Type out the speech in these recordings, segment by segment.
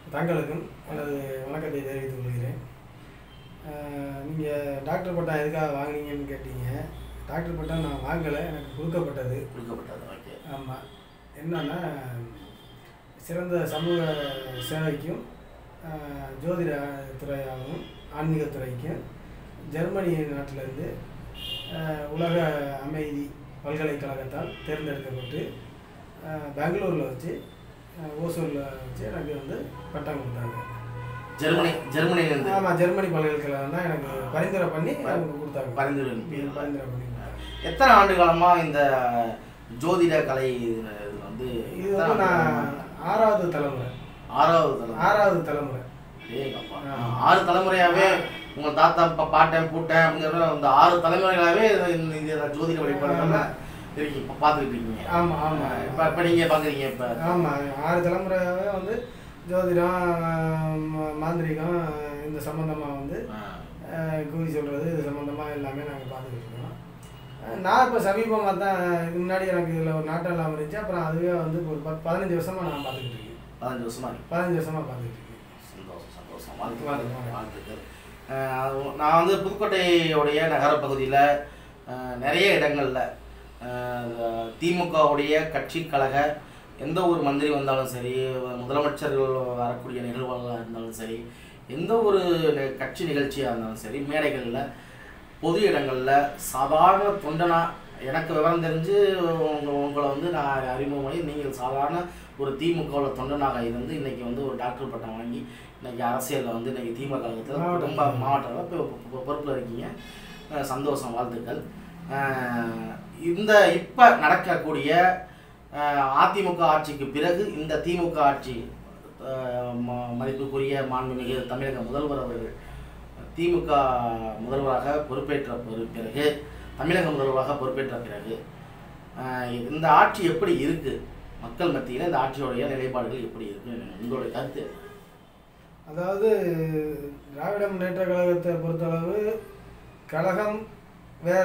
தங்களுக்கும் எனது வணக்கத்தை தெரிவித்துக் கொள்கிறேன். நீங்கள் டாக்டர் பட்டம் எதுக்காக வாங்கினீங்கன்னு கேட்டீங்க. டாக்டர் பட்டம் நான் வாங்கலை, எனக்கு கொடுக்கப்பட்டது. ஓகே. ஆமாம். என்னன்னா சிறந்த சமூக சேவைக்கும் ஜோதிட துறையாகவும் ஆன்மீகத்துறைக்கும் ஜெர்மனி நாட்டிலேருந்து உலக அமைதி பல்கலைக்கழகத்தால் தேர்ந்தெடுக்கப்பட்டு பெங்களூரில் வச்சு ஓசூரில் வச்சு எனக்கு வந்து பட்டம் கொடுத்தாங்க. ஜெர்மனிலேருந்து? ஆமாம், ஜெர்மனி பல்கலைக்கழகம் தான் எனக்கு பரிந்துரை பண்ணி அவங்க கொடுத்தாங்க. பரிந்துரை பண்ணி. எத்தனை ஆண்டு காலமாக இந்த ஜோதிட கலை வந்து? இது வந்து நான் ஆறாவது தலைமுறை. ஆறாவது தலைமுறை. 6 தலைமுறையாகவே உங்கள் தாத்தா பாட்டன் பூட்டன் அப்படிங்கிற அந்த 6 தலைமுறைகளாகவே இந்த ஜோதிட வழிபாடுகள்லாம் இருக்கீங்க, இப்போ பார்த்துக்கிட்டு இருக்கீங்க. ஆமாம் ஆமாம். இப்போ நீங்கள் பார்க்குறீங்க. இப்போ ஆமாம், 6 தலைமுறையாகவே வந்து ஜோதிடம், மாந்திரிகம் இந்த சம்மந்தமாக வந்து குறி சொல்கிறது இது சம்மந்தமாக எல்லாமே நாங்கள் பார்த்துக்கிட்டு இருக்கோம். நான் இப்போ சமீபமாக தான், இதுக்கு முன்னாடி எனக்கு இதில் ஒரு நாட்டம் இல்லாமல் இருந்துச்சு. அப்புறம் அதுவே வந்து ஒரு 15 வருஷமாக நான் பார்த்துக்கிட்டு இருக்கேன். 15 வருஷமாக பார்த்துக்கிட்டு இருக்கேன். சந்தோஷம். வாழ்த்துக்கள். நான் வந்து புதுக்கோட்டையுடைய நகர பகுதியில் நிறைய இடங்களில் திமுகவுடைய கட்சி கழக எந்த ஒரு மந்திரி வந்தாலும் சரி, முதலமைச்சர்கள் வரக்கூடிய நிகழ்வுகளாக இருந்தாலும் சரி, எந்த ஒரு கட்சி நிகழ்ச்சியாக இருந்தாலும் சரி, மேடைகளில் பொது இடங்களில் சாதாரண தொண்டனாக எனக்கு விவரம் தெரிஞ்சு உங்களை வந்து நான் அறிமுகமாகி நீங்கள் சாதாரண ஒரு திமுகவில் தொண்டனாக இருந்து இன்றைக்கி வந்து ஒரு டாக்டர் பட்டம் வாங்கி இன்றைக்கி அரசியலில் வந்து இன்றைக்கி திமுக கழகத்தில் குடும்ப மாவட்டத்தில் பொறுப்பில் இருக்கீங்க. சந்தோஷம், வாழ்த்துக்கள். இப்போ நடக்கக்கூடிய அதிமுக ஆட்சிக்கு பிறகு இந்த திமுக ஆட்சி மதிப்புக்குரிய மாண்புமிகு தமிழக முதல்வர் அவர்கள் திமுக முதல்வராக பொறுப்பேற்ற பிறகு, தமிழக முதல்வராக பொறுப்பேற்ற பிறகு இந்த ஆட்சி எப்படி இருக்குது? மக்கள் மத்தியில் இந்த ஆட்சியோடைய நிலைப்பாடுகள் எப்படி இருக்குது? உங்களுடைய கருத்து? அதாவது திராவிட முன்னேற்ற கழகத்தை பொறுத்தளவு கழகம் வேற,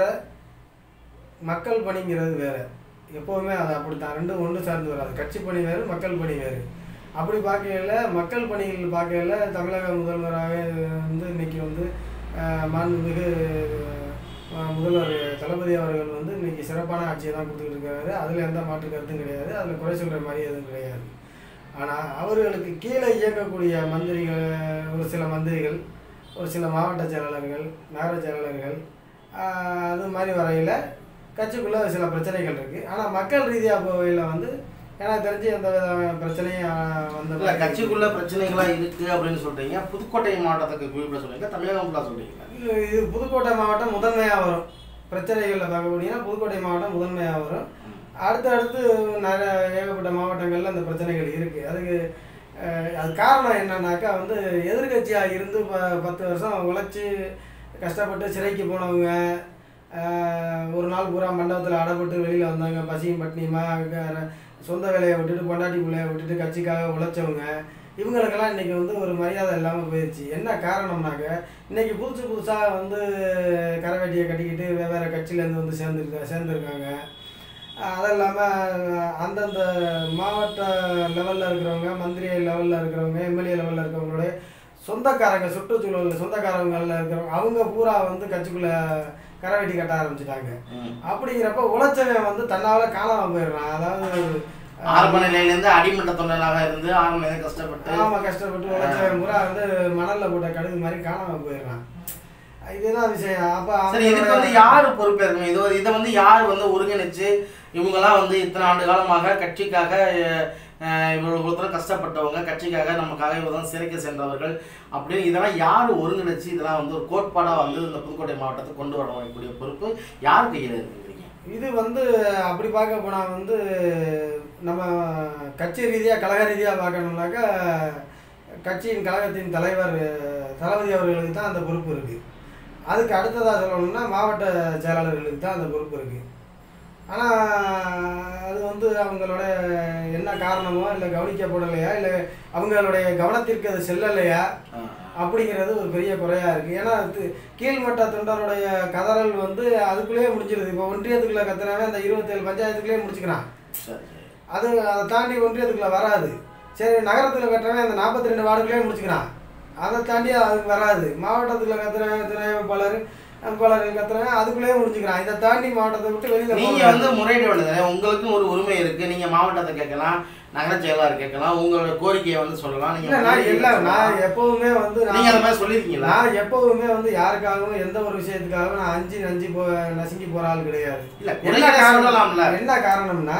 மக்கள் பணிங்கிறது வேற. எப்போவுமே அது அப்படித்தான், ரெண்டும் ஒன்று சார்ந்து வராது. கட்சி பணி வேறு, மக்கள் பணி வேறு. அப்படி பார்க்கையில் மக்கள் பணிகள் பார்க்கையில் தமிழக முதல்வராக வந்து இன்றைக்கி வந்து மாண்புமிகு முதல்வர் தளபதி அவர்கள் வந்து இன்றைக்கி சிறப்பான ஆட்சியை தான் கொடுத்துக்கிட்டு இருக்காரு. அதில் எந்த மாற்று கருத்தும் கிடையாது, அதில் குறை சொல்கிற மாதிரி எதுவும் கிடையாது. ஆனால் அவர்களுக்கு கீழே இயங்கக்கூடிய மந்திரிகள், ஒரு சில மந்திரிகள், ஒரு சில மாவட்ட செயலாளர்கள், நகர செயலாளர்கள், அது மாதிரி வரையில் கட்சிக்குள்ளே சில பிரச்சனைகள் இருக்குது. ஆனால் மக்கள் ரீதியாக போகையில் வந்து எனக்கு தெரிஞ்சு எந்த வித பிரச்சனையும் வந்து கட்சிக்குள்ள பிரச்சனைகளாக இருக்குது அப்படின்னு சொல்கிறீங்க. புதுக்கோட்டை மாவட்டத்துக்கு குறிப்பிட சொல்கிறீங்க, தமிழகம் ஃபுல்லாக சொல்கிறீங்க? இது புதுக்கோட்டை மாவட்டம் முதன்மையாக வரும். பிரச்சனைகளில் பார்க்க போனீங்கன்னா புதுக்கோட்டை மாவட்டம் முதன்மையாக வரும். அடுத்தடுத்து நிறைய ஏகப்பட்ட மாவட்டங்களில் அந்த பிரச்சனைகள் இருக்குது. அதுக்கு அது காரணம் என்னன்னாக்கா வந்து எதிர்கட்சியாக இருந்து 10 வருஷம் உழைச்சி கஷ்டப்பட்டு சிறைக்கு போனவங்க, ஒரு நாள் பூரா மண்டபத்தில் அடைப்பட்டு வெளியில் வந்தாங்க, பசியும் பட்னியுமா சொந்த வேலையை விட்டுட்டு பொண்டாட்டி பிள்ளையை விட்டுட்டு கட்சிக்காக உழைச்சவங்க, இவங்களுக்கெல்லாம் இன்றைக்கி வந்து ஒரு மரியாதை இல்லாமல் போயிடுச்சு. என்ன காரணம்னாக்க இன்றைக்கி புதுசாக வந்து கரைவேட்டியை கட்டிக்கிட்டு வெவ்வேறு கட்சியிலேருந்து வந்து சேர்ந்துருக்காங்க. அது இல்லாமல் அந்தந்த மாவட்ட லெவலில் இருக்கிறவங்க, மந்திரி லெவலில் இருக்கிறவங்க, எம்எல்ஏ லெவலில் இருக்கிறவங்களுடைய சொந்தக்காரங்க, சுற்றுச்சூழல் சொந்தக்காரங்களில் இருக்கிறவங்க, அவங்க பூரா வந்து கட்சிக்குள்ளே கரைவேட்டி கட்ட ஆரம்பிச்சிட்டாங்க. அப்படிங்கிறப்ப உழைச்சவன் வந்து தன்னால் காணாமல் போயிடுறான். அதாவது ஆரம்ப நிலையிலேருந்து அடிமட்ட தொண்டனாக இருந்து ஆரம்ப கஷ்டப்பட்டு உழைச்சவன் பூரா வந்து மணலில் போட்ட கடுகு மாதிரி காணாமல் போயிடுறான். இதுதான் விஷயம். அப்போ இதுக்கு வந்து யார் பொறுப்பேற்கணும்? இதை வந்து யார் வந்து ஒருங்கிணைச்சு இவங்கெல்லாம் வந்து இத்தனை ஆண்டு காலமாக கட்சிக்காக இவ்வளவு ஒருத்தரம் கஷ்டப்பட்டவங்க, கட்சிக்காக நமக்காக இவ்வளோ சிறைக்கு சென்றவர்கள் அப்படின்னு இதெல்லாம் யார் ஒருங்கிணைச்சு இதெல்லாம் வந்து ஒரு கோட்பாடாக வந்து இந்த புதுக்கோட்டை மாவட்டத்தை கொண்டு வரக்கூடிய பொறுப்பு யார் கையில் இருக்குறீங்க? இது வந்து அப்படி பார்க்க போனால் வந்து நம்ம கட்சி ரீதியாக கழக ரீதியாக பார்க்கணும்னாக்கா கட்சியின் கழகத்தின் தலைவர் தளபதி அவர்களுக்கு தான் அந்த பொறுப்பு இருக்குது. அதுக்கு அடுத்ததாக சொல்லணும்னா மாவட்ட செயலாளர்களுக்கு தான் அந்த பொறுப்பு இருக்குது. ஆனால் அது வந்து அவங்களோட என்ன காரணமோ இல்லை கவனிக்கப்படலையா இல்லை அவங்களுடைய கவனத்திற்கு அது செல்லலையா அப்படிங்கிறது ஒரு பெரிய குறையாக இருக்குது. ஏன்னா கீழ்மட்ட தொண்டருடைய கதறல் வந்து அதுக்குள்ளேயே முடிஞ்சிருது. இப்போ ஒன்றியத்துக்குள்ளே கத்துனாவே அந்த 27 பஞ்சாயத்துக்குள்ளேயே முடிச்சுக்கிறான். அதை தாண்டி ஒன்றியத்துக்குள்ளே வராது. சரி நகரத்தில் கட்டுறவன் அந்த 42 வார்டுகளே முடிச்சுக்கிறான். அதை தாண்டி அதுக்கு வராது. மாவட்டத்தில் கத்துறவன் துணை அமைப்பாளர்கள் கத்துறவன் அதுக்குள்ளேயே முடிச்சுக்கிறான். இதை தாண்டி மாவட்டத்தை விட்டு வெளியில் நீங்கள் வந்து முறையிட வேண்டியது உங்களுக்கும் ஒரு உரிமை இருக்குது. நீங்கள் மாவட்டத்தை கேட்கலாம், நகர செயலாளர் கேட்கலாம், உங்களோட கோரிக்கையை வந்து சொல்லலாம். நான் எப்பவுமே வந்து நீங்கள் அந்த மாதிரி சொல்லியிருக்கீங்களா? நான் எப்பவுமே வந்து யாருக்காகவும் எந்த ஒரு விஷயத்துக்காகவும் நான் நஞ்சு நசுங்கி போகிற ஆள் கிடையாது. என்ன காரணம்னா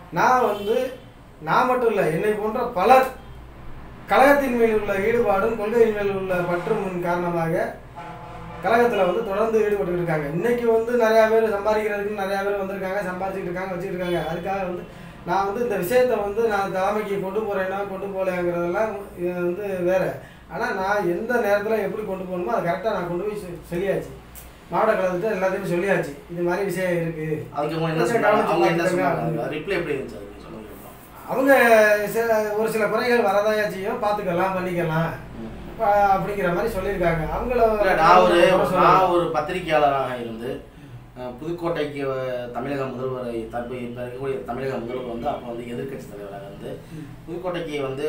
நான் மட்டும் இல்லை, என்னை போன்ற பலர் கழகத்தின் மேல் உள்ள ஈடுபாடும் கொள்கையின் மேல் உள்ள பற்றும் காரணமாக கழகத்தில் வந்து தொடர்ந்து ஈடுபட்டு இருக்காங்க. இன்னைக்கு வந்து நிறையா பேர் சம்பாதிக்கிறதுக்கு நிறையா பேர் வந்திருக்காங்க, சம்பாதிச்சுட்டு இருக்காங்க, வச்சுட்டு இருக்காங்க. அதுக்காக வந்து நான் வந்து இந்த விஷயத்தை வந்து நான் தலைமைக்கு கொண்டு போகிறேன்னா கொண்டு போகலைங்கிறதெல்லாம் வந்து வேறு. ஆனால் நான் எந்த நேரத்தில் எப்படி கொண்டு போகணுமோ அதை கரெக்டாக நான் கொண்டு போய் சொல்லியாச்சு. மாவட்ட கழகத்தை எல்லாத்தையும் சொல்லியாச்சு, இது மாதிரி விஷயம் இருக்குது. அவங்க ஒரு சில குறைகள் வரதாயா செய்யும், பார்த்துக்கலாம், பண்ணிக்கலாம் அப்படிங்கிற மாதிரி சொல்லியிருக்காங்க. நான் ஒரு பத்திரிகையாளராக இருந்து புதுக்கோட்டைக்கு தமிழக முதல்வரை இப்போ இருக்கக்கூடிய தமிழக முதல்வர் வந்து அப்போ வந்து எதிர்கட்சி தலைவராக இருந்து புதுக்கோட்டைக்கு வந்து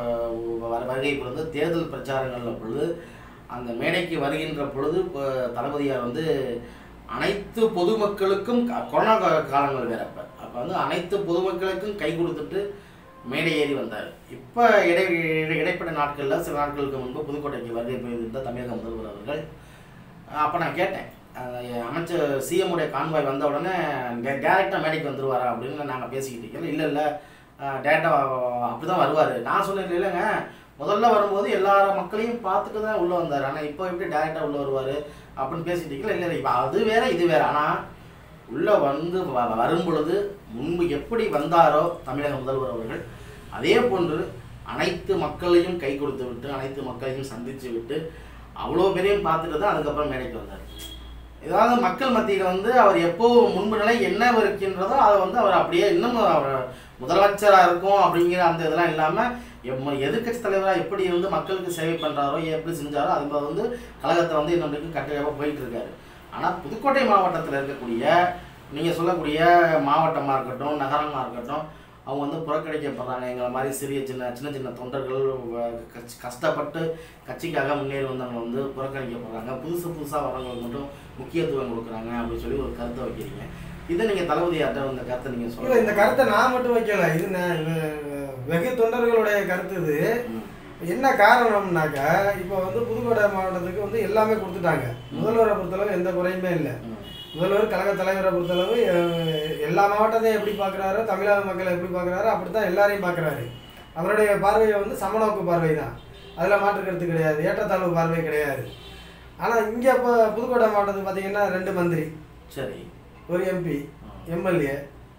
வருகை பொழுது தேர்தல் பிரச்சாரங்களில் பொழுது அந்த மேடைக்கு வருகின்ற பொழுது தளபதியார் வந்து அனைத்து பொதுமக்களுக்கும் கொரோனா காலங்கள் வேறு அப்போ வந்து அனைத்து பொதுமக்களுக்கும் கை கொடுத்துட்டு மேடை ஏறி வந்தார். இப்போ இடைப்பட்ட நாட்களில் சில நாட்களுக்கு முன்பு புதுக்கோட்டைக்கு வருகை போயிருந்த தமிழக முதல்வர் அவர்கள் அப்போ நான் கேட்டேன், அமைச்சர் சிஎம் உடைய கான்வாய் வந்த உடனே டேரெக்டாக மேடைக்கு வந்துடுவாரா அப்படின்னு நாங்கள் பேசிக்கிட்டு இருக்கோம். இல்லை டேரெக்டாக அப்படி தான் வருவார். நான் சொன்னேன் இல்லைங்க, முதல்ல வரும்போது எல்லா மக்களையும் பார்த்துட்டு தான் உள்ளே வந்தார், ஆனால் இப்போ எப்படி டேரெக்டாக உள்ளே வருவார் அப்படின்னு பேசிகிட்டு இருக்கல. இல்லை இப்போ அது வேறு இது வேறு. ஆனால் உள்ளே வந்து வரும் பொழுது முன்பு எப்படி வந்தாரோ தமிழக முதல்வர் அவர்கள் அதே போன்று அனைத்து மக்களையும் கை கொடுத்து விட்டு அனைத்து மக்களையும் சந்தித்து விட்டு அவ்வளோ பேரையும் பார்த்துட்டு தான் அதுக்கப்புறம் மேடைக்கு வந்தார். ஏதாவது மக்கள் மத்தியில் வந்து அவர் எப்போ முன்பு நிலை என்ன இருக்கின்றதோ அதை வந்து அவர் அப்படியே இன்னும் அவர் முதலமைச்சராக இருக்கும் அப்படிங்கிற அந்த இதெல்லாம் இல்லாமல் எதிர்கட்சி தலைவராக எப்படி இருந்து மக்களுக்கு சேவை பண்ணுறாரோ எப்படி செஞ்சாரோ அது மாதிரி வந்து கழகத்தை வந்து இன்னும் கட்டுக்காக போயிட்டு இருக்காரு. ஆனால் புதுக்கோட்டை மாவட்டத்தில் இருக்கக்கூடிய நீங்கள் சொல்லக்கூடிய மாவட்டமாக இருக்கட்டும் நகரமாக இருக்கட்டும் அவங்க வந்து புறக்கணிக்கப்படுறாங்க. எங்களை மாதிரி சின்ன சின்ன தொண்டர்கள் கஷ்டப்பட்டு கட்சிக்காக முன்னேறி வந்தவங்க வந்து புறக்கணிக்கப்படுறாங்க. புதுசாக வரவங்களுக்கு மட்டும் முக்கியத்துவம் கொடுக்குறாங்க அப்படின்னு சொல்லி ஒரு கருத்தை வைக்கிறீங்க. இதை நீங்கள் தளபதியார்ட்ட இந்த கருத்தை நீங்கள் சொல்லுங்கள். இந்த கருத்தை நான் மட்டும் வைக்கல, இது வெகு தொண்டர்களுடைய கருத்து. இது என்ன காரணம்னாக்கா இப்போ வந்து புதுக்கோட்டை மாவட்டத்துக்கு வந்து எல்லாமே கொடுத்துட்டாங்க. முதல்வரை பொறுத்தளவு எந்த குறையுமே இல்லை. முதல்வர் கழக தலைவரை பொறுத்தளவு எல்லா மாவட்டத்தையும் எப்படி பார்க்குறாரோ தமிழக மக்களை எப்படி பார்க்குறாரோ அப்படி தான் எல்லாரையும் பார்க்குறாரு. அவருடைய பார்வையை வந்து சமநோக்கு பார்வை தான், அதில் மாற்றுக்கிறது கிடையாது, ஏற்றத்தாழ்வு பார்வை கிடையாது. ஆனால் இங்கே இப்போ புதுக்கோட்டை மாவட்டத்துக்கு பார்த்தீங்கன்னா 2 மந்திரி, சரி, ஒரு MP, MLA,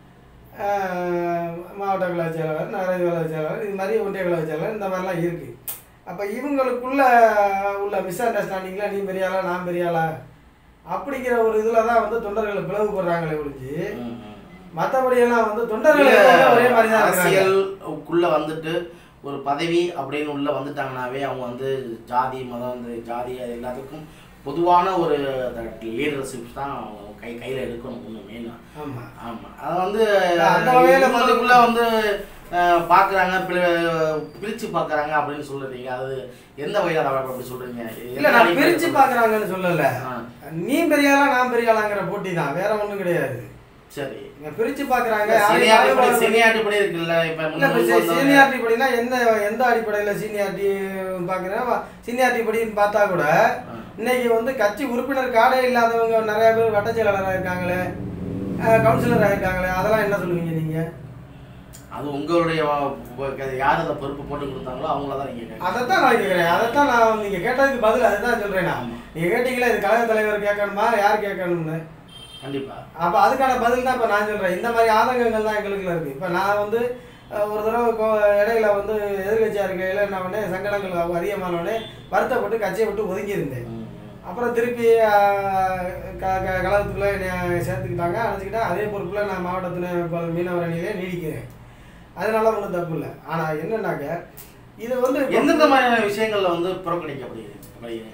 மாவட்ட கழக செயலாளர், நகர கழக செயலாளர், இது மாதிரி ஒன்றிய கழக செயலாளர், இந்த மாதிரிலாம் இருக்குது. அப்போ இவங்களுக்குள்ள உள்ள மிஸ் அண்டர்ஸ்டாண்டிங்கில் நீ பெரியாளா நான் பெரியாளா அப்படிங்கிற ஒரு இதில் தான் வந்து தொண்டர்களை பிளவுபடுறாங்களே ஒழிஞ்சு மற்றபடியெல்லாம் வந்து தொண்டர்கள் ஒரே மாதிரி தான் அரசியலுக்குள்ளே வந்துட்டு ஒரு பதவி அப்படின்னு உள்ளே வந்துட்டாங்கன்னாவே அவங்க வந்து ஜாதி மதம் வந்து ஜாதி அது எல்லாத்துக்கும் பொதுவான ஒரு லீடர்ஷிப் தான் கையில் எடுக்கணும் ஒன்று மெயினாக. ஆமாம் ஆமாம் அதை வந்து அந்த வகையிலுக்குள்ளே வந்து பார்க்குறாங்க பிரித்து பார்க்குறாங்க அப்படின்னு சொல்லுறீங்க. அது எந்த வகையில் அப்படி சொல்கிறீங்க? இல்லை நான் பிரித்து பார்க்குறாங்கன்னு சொல்லலை, நீ பெரியாளா நான் பெரியாளாங்கிற போட்டி தான், வேற ஒன்றும் கிடையாது. சரி, பிரித்து பார்க்குறாங்க. சீனியாரிட்டி படி இருக்குல்ல, இப்போ சீனியாரிட்டி படினா எந்த அடிப்படையில் சீனியாரிட்டி பார்க்குறேன்? சீனியாரிட்டி படின்னு பார்த்தா கூட இன்னைக்கு வந்து கட்சி உறுப்பினர் கார்டே இல்லாதவங்க நிறையா பேர் வட்ட செயலாளராக இருக்காங்களே, கவுன்சிலராக இருக்காங்களே, அதெல்லாம் என்ன சொல்லுவீங்க நீங்கள்? அது உங்களுடைய யார் அதை பொறுப்பு போட்டு கொடுத்தாங்களோ அவங்கள தான் நீங்கள். அதைத்தான் நான் கேட்குறேன், அதைத்தான் நான் நீங்கள் கேட்டதுக்கு பதில் அதுதான் சொல்கிறேன். நான் நீங்கள் கேட்டீங்களா இது கழக தலைவர் கேட்கணுமா யார் கேட்கணும்னு? கண்டிப்பாக. அப்போ அதுக்கான பதில் தான் இப்போ நான் சொல்கிறேன். இந்த மாதிரி ஆதங்கங்கள் தான் எங்களுக்குள்ள இருக்குது. இப்போ நான் வந்து ஒரு தடவை இடையில வந்து எதிர்கட்சியாக இருக்கையில் என்ன பண்ணேன், சங்கடங்கள் அதிகமானோடனே வருத்தப்பட்டு கட்சியை விட்டு ஒதுங்கியிருந்தேன். அப்புறம் திருப்பி கழகத்துக்குள்ளே என்னை சேர்த்துக்கிட்டாங்க, அழைச்சிக்கிட்டேன். அதே பொறுப்பில் நான் மாவட்டத்தில் மீனவர் அணியிலே நீடிக்கிறேன். அதனால ஒன்றும் தப்பு இல்லை. ஆனால் என்னன்னாக்க இது வந்து எந்தெந்த மாதிரியான விஷயங்களில் வந்து புறக்கணிக்கப்படுகிறது?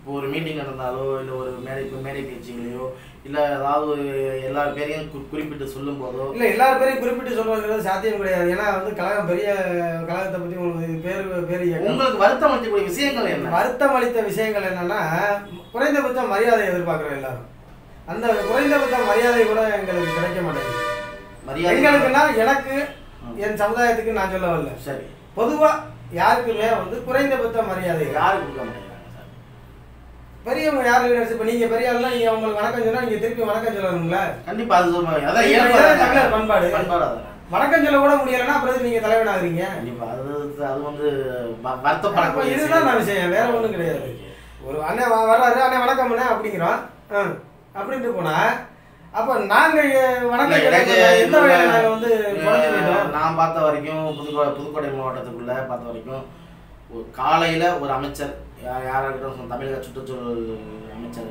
இப்போ ஒரு மீட்டிங் நடந்தாலோ இல்லை ஒரு மேடை பேச்சுகளையோ இல்லை ஏதாவது எல்லார் பேரையும் குறிப்பிட்டு சொல்லும் போதோ இல்லை எல்லார் பேரையும் குறிப்பிட்டு சொல்றதுங்கிறது சாத்தியம் கிடையாது. ஏன்னா வந்து கழகம் பெரிய கழகத்தை பற்றி உங்களுக்கு பேர் உங்களுக்கு வருத்தம் அளிக்கக்கூடிய விஷயங்கள் என்ன? வருத்தம் அளித்த விஷயங்கள் என்னன்னா, குறைந்தபட்ச மரியாதை எதிர்பார்க்குறோம் எல்லாரும். அந்த குறைந்தபட்ச மரியாதை கூட எங்களுக்கு கிடைக்க மாட்டேங்குது. மரியாதை எங்களுக்குன்னா எனக்கு என் சமுதாயத்துக்கு நான் சொல்ல வரல, சரி, பொதுவாக யாருக்குமே வந்து குறைந்தபட்ச மரியாதை யாருக்கு கொடுக்க மாட்டேங்கிறாங்க சார்? பெரியவங்க யார் லீடர்ஸ்? இப்போ நீங்கள் பெரிய ஆளுனா நீங்கள் அவங்களுக்கு வணக்கம் சொன்னால் நீங்கள் திருப்பி வணக்கம் சொல்லணுங்களா? கண்டிப்பாக அது சொல்லுவாங்க. அதான் தமிழர் பண்பாடு. பண்பாடு வணக்கம் சொல்ல கூட முடியலைன்னா அப்புறம் நீங்கள் தலைவன் ஆகுறீங்க. கண்டிப்பாக அது வந்து வருத்தப்படக்கூடிய இதுதான் நான் விஷயம், வேற ஒன்றும் கிடையாது. ஒரு அண்ணன் வர்றாரு, அண்ணன் வணக்கம் அண்ணே அப்படிங்கிறோம் அப்படின்ட்டு போனா அப்போ நாங்கள் வணக்கம் எந்த வகையில் நாங்கள் வந்து நான் பார்த்த வரைக்கும் புதுக்கோட்டை மாவட்டத்துக்குள்ள பார்த்த வரைக்கும் ஒரு காலையில் ஒரு அமைச்சர் யாராக இருக்கட்டும், தமிழக சுற்றுச்சூழல் அமைச்சர்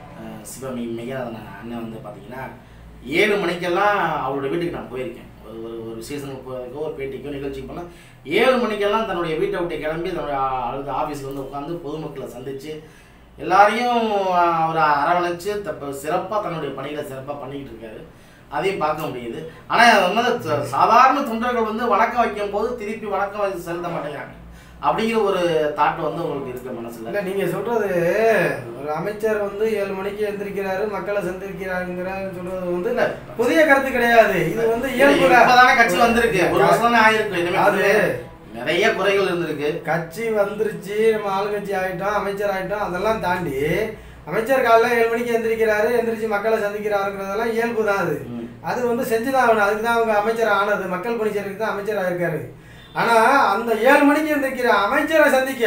மெய்யநாதன் அண்ணன் வந்து பார்த்தீங்கன்னா 7 மணிக்கெல்லாம் அவருடைய வீட்டுக்கு நான் போயிருக்கேன். ஒரு சீசனுக்கு போயிருக்கோ ஒரு பேட்டிக்கோ நிகழ்ச்சிக்கு போனால் 7 மணிக்கெல்லாம் தன்னுடைய வீட்டை விட்டு கிளம்பி தன்னுடைய ஆஃபீஸில் வந்து உட்காந்து பொதுமக்களை சந்தித்து எல்லாரையும் அவரை அரவணைச்சு சிறப்பாக தன்னுடைய பணிகளை சிறப்பாக பண்ணிக்கிட்டு இருக்காரு. அதையும் பார்க்க முடியுது. ஆனால் வந்து சாதாரண தொண்டர்கள் வந்து வணக்கம் வைக்கும் போது திருப்பி வணக்கம் செலுத்த மாட்டேங்கிறாங்க அப்படிங்கிற ஒரு தாட் வந்து உங்களுக்கு இருக்க மனசுல. இல்லை, நீங்கள் சொல்கிறது ஒரு அமைச்சர் வந்து 7 மணிக்கு எழுந்திருக்கிறாரு, மக்களை சந்திக்கிறாருங்கிறாரு சொல்றது வந்து புதிய கருத்து கிடையாது. இது வந்து இப்பதானே கட்சி வந்திருக்கு, ஒரு வருஷம் ஆயிருக்கு, அது நிறைய குறைகள் இருந்திருக்கு. கட்சி வந்துருச்சு, நம்ம ஆளுங்கட்சி ஆகிட்டோம், அமைச்சர் ஆகிட்டோம். அதெல்லாம் தாண்டி அமைச்சர் காலைல 7 மணிக்கு எந்திரிச்சு மக்களை சந்திக்கிறாருங்கிறதெல்லாம் இயல்பு தான். அது வந்து செஞ்சுதான் ஆகணும். அதுக்கு தான் அவங்க அமைச்சர் ஆனது, மக்கள் பணி செய்யறதுக்கு தான் அமைச்சர் ஆயிருக்காரு. ஆனால் அந்த 7 மணிக்கு எந்திரிக்கிற அமைச்சரை சந்திக்க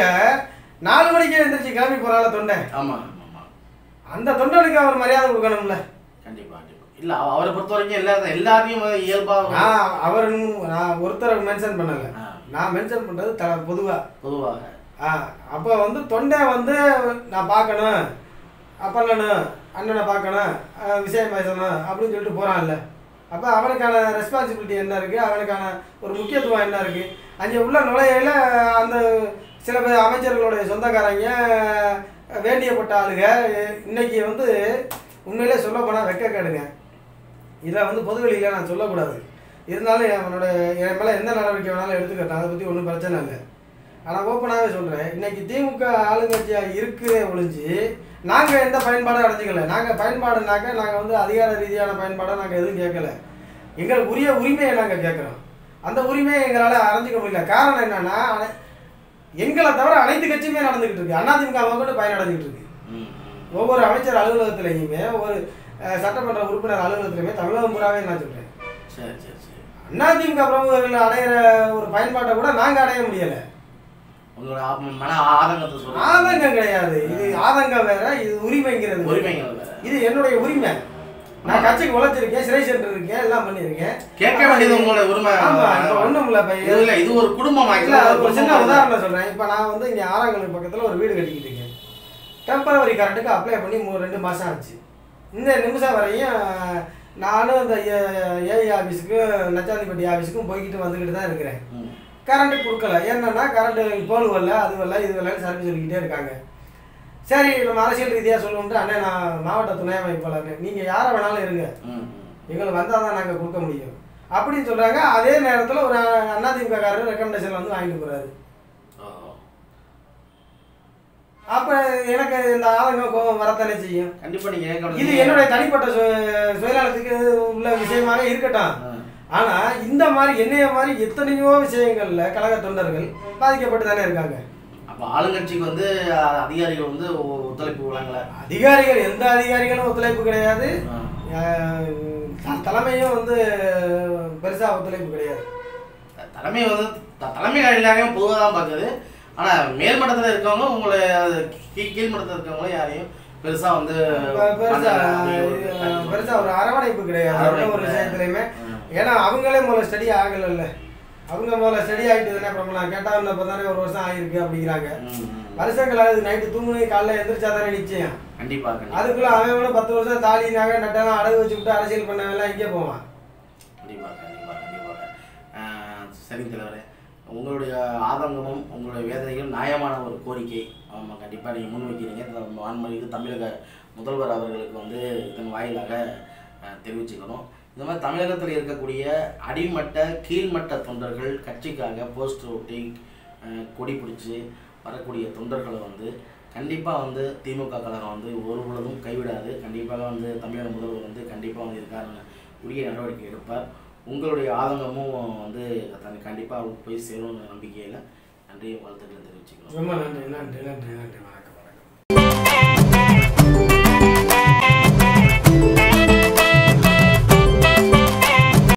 4 மணிக்கு எந்திரிச்சு கிளம்பி போறால தொண்டை. ஆமாம், அந்த தொண்டனுக்கு அவர் மரியாதை கொடுக்கணும்ல. கண்டிப்பா இல்லை, அவரை பொறுத்த வரைக்கும் எல்லாரையும் இயல்பாக அவர் நான் ஒருத்தரை மென்ஷன் பண்ணலை, நான் மென்ஷன் பண்ணுறது பொதுவாக. அப்போ வந்து தொண்டை வந்து நான் பார்க்கணும், பண்ணணும், அண்ணனை பார்க்கணும், விஷயம் பேசணும் அப்படின்னு சொல்லிட்டு போகிறான்ல. அப்போ அவனுக்கான ரெஸ்பான்சிபிலிட்டி என்ன இருக்குது, அவனுக்கான ஒரு முக்கியத்துவம் என்ன இருக்குது? அங்கே உள்ள நுழையில அந்த சில பேர் அமைச்சர்களுடைய சொந்தக்காரங்க வேண்டியப்பட்ட ஆளுங்க இன்னைக்கு வந்து உண்மையிலே சொல்ல போனால் வெக்கக்கேடுங்க. இதை வந்து பொதுவெளியில் நான் சொல்லக்கூடாது, இருந்தாலும் என் மேலே எந்த நடவடிக்கை வேணாலும் எடுத்துக்கிட்டேன், அதை பற்றி ஒன்றும் பிரச்சனை இல்லை. ஆனால் ஓப்பனாகவே சொல்கிறேன், இன்றைக்கி திமுக ஆளுங்கட்சியாக இருக்குதே ஒழிஞ்சு நாங்கள் எந்த பயன்பாடும் அடைஞ்சிக்கல. நாங்கள் பயன்பாடுனாக்க நாங்கள் வந்து அதிகார ரீதியான பயன்பாடை நாங்கள் எதுவும் கேட்கல. எங்களுக்கு உரிய உரிமையை நாங்கள் கேட்குறோம். அந்த உரிமையை எங்களால் அடைஞ்சிக்க முடியல. காரணம் என்னென்னா, எங்களை தவிர அனைத்து கட்சியுமே நடந்துக்கிட்டு இருக்கு. அதிமுக மட்டும் பயனடைஞ்சிக்கிட்டு இருக்கு. ஒவ்வொரு அமைச்சர் அலுவலகத்திலையுமே, ஒவ்வொரு சட்டமன்ற உறுப்பினர் அலுவலகத்திலையுமே, தமிழகம் பூராவே நான் சொல்கிறேன், அதிமுக பிரமுகர்கள் அடையிற ஒரு பயன்பாட்டை கூட நாங்கள் அடைய முடியலை. ஆதங்கம் கிடையாது, இது ஆதங்கம் வேற, இது உரிமைங்கிறது. இது என்னுடைய உரிமை. நான் கட்சிக்கு உழைச்சிருக்கேன், சிறை சென்று இருக்கேன், எல்லாம் பண்ணியிருக்கேன். கேட்க வேண்டியது உங்களோட உரிமை. ஒன்றும் இல்லை, இது ஒரு குடும்பம். ஒரு சின்ன உதாரணம் சொல்றேன். இப்போ நான் வந்து இங்கே ஆறாங்கல் பக்கத்தில் ஒரு வீடு கட்டிக்கிட்டு இருக்கேன். டெம்பரவரி கரண்ட்டுக்கு அப்ளை பண்ணி 2 மாதம் ஆச்சு. இந்த நிமிஷம் வரையும் நானும் இந்த ஏஐ ஆஃபீஸுக்கும் நச்சாந்திப்பட்டி ஆஃபீஸுக்கும் போய்கிட்டு வந்துக்கிட்டு தான் இருக்கிறேன். கரண்ட்டு கொடுக்கல. என்னன்னா கரண்ட்டு போல் வரல, அது வரல, இது வரலன்னு சர்வீஸ் சொல்லிக்கிட்டே இருக்காங்க. சரி, நம்ம அரசியல் ரீதியாக சொல்லுவோம்ட்டு, அண்ணே நான் மாவட்ட துணை அமைப்பாளர், நீங்கள் யாரை வேணாலும் இருங்க, எங்களுக்கு வந்தால் தான் நாங்கள் கொடுக்க முடியும் அப்படின்னு சொல்கிறாங்க. அதே நேரத்தில் ஒரு அதிமுக காரர் ரெக்கமெண்டேஷன் வந்து வாங்கிட்டு போகிறாரு. அப்போ எனக்கு இந்த ஆதங்கம் கோபம் வரத்தானே செய்யும். கண்டிப்பாக நீங்கள் இது என்னுடைய தனிப்பட்ட சுயநலத்துக்கு உள்ள விஷயமாக இருக்கட்டும். ஆனால் இந்த மாதிரி என்னைய மாதிரி எத்தனையோ விஷயங்களில் கழக தொண்டர்கள் பாதிக்கப்பட்டு தானே இருக்காங்க. அப்போ ஆளுங்கட்சிக்கு வந்து அதிகாரிகள் வந்து ஒத்துழைப்பு வழங்கலை. அதிகாரிகள் எந்த அதிகாரிகளும் ஒத்துழைப்பு கிடையாது, தலைமையும் வந்து பெருசாக ஒத்துழைப்பு கிடையாது. தலைமை வந்து தலைமை எல்லாரையும் பொதுவாக தான் பார்க்குது. ஆனால் மேல்மட்டத்தில் இருக்கவங்க உங்களை கீழ்மட்டத்தில் இருக்கவங்களும் யாரையும் பெருசாக வந்து பெருசாக ஒரு அரவணைப்பு கிடையாது ஒரு விஷயத்துலையுமே. ஏன்னா அவங்களே முதல்ல ஸ்டடி ஆகலைல்ல, அவங்க முதல்ல ஸ்டடி ஆகிட்டு தானே. அப்புறம் நான் கேட்டால் இப்போ தானே 1 வருஷம் ஆகிருக்கு அப்படிங்கிறாங்க. வருஷங்கள் ஆகுது, நைட்டு தூங்குனே காலைல எந்திரிச்சா தானே நிச்சயம். கண்டிப்பாக அதுக்குள்ளே அவன் 10 வருஷம் தாலி நகை நட்டெல்லாம் அடகு வச்சுக்கிட்டு அரசியல் பண்ணவெல்லாம் இங்கே போவான். கண்டிப்பாக. சரி தலைவரே, உங்களுடைய ஆதங்கமும் உங்களுடைய வேதனையும் நியாயமான ஒரு கோரிக்கை. ஆமாம், கண்டிப்பாக நீங்கள் முன்வைக்கிறீங்க. வான்மொழிக்கு தமிழக முதல்வர் அவர்களுக்கு வந்து இதன் வாயிலாக தெரிவிச்சுக்கணும். இந்த மாதிரி தமிழகத்தில் இருக்கக்கூடிய அடிமட்ட கீழ்மட்ட தொண்டர்கள் கட்சிக்காக போஸ்டர் ஒட்டி கொடி பிடிச்சி வரக்கூடிய தொண்டர்களை வந்து கண்டிப்பாக வந்து திமுக கழகம் வந்து ஒரு பொழுதும் கைவிடாது. கண்டிப்பாக வந்து தமிழக முதல்வர் வந்து கண்டிப்பாக வந்து இதுக்கான உரிய நடவடிக்கை எடுப்பார். உங்களுடைய ஆதங்கமும் வந்து கண்டிப்பாக போய் சேரும்னு நம்பிக்கையில் நன்றி வாழ்த்துக்களை தெரிவிச்சுக்கிறோம். ரொம்ப நன்றி.